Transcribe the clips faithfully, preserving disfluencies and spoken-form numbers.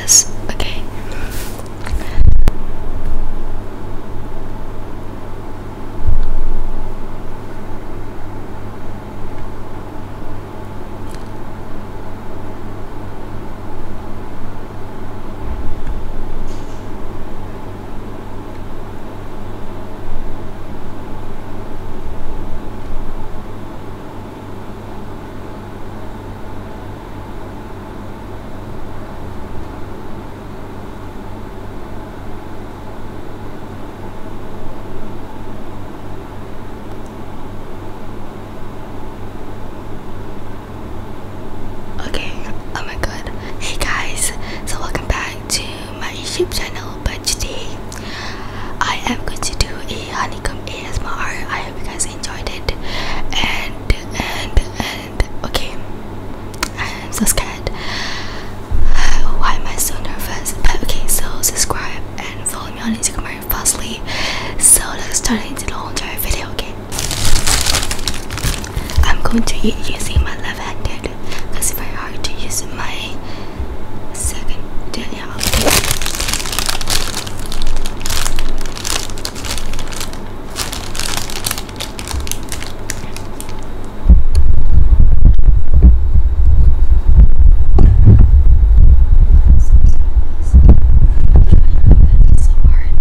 nervous. Okay. Okay, oh my god. Hey guys, so welcome back to my YouTube channel. But today I am going to do a honeycomb A S M R. I hope you guys enjoyed it. And and and okay, I'm so scared. Why am I so nervous? But okay, so subscribe and follow me on Instagram at Fadzli. So let's start into the whole entire video. Okay, I'm going to be using my left-handed because it's very hard to use my second. Yeah, okay. It's so hard.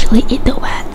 actually eat the wet.